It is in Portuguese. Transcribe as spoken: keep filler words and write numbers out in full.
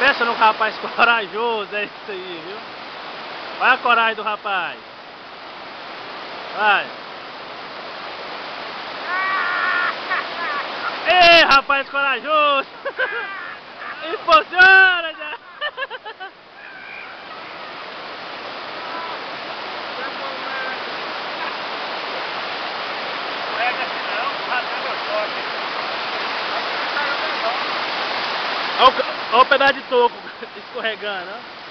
Pensa num rapaz corajoso, é isso aí, viu? Olha a coragem do rapaz. Vai. Ei, rapaz corajoso! Impulsiona, já! Olha o, olha o pedaço de toco escorregando, ó.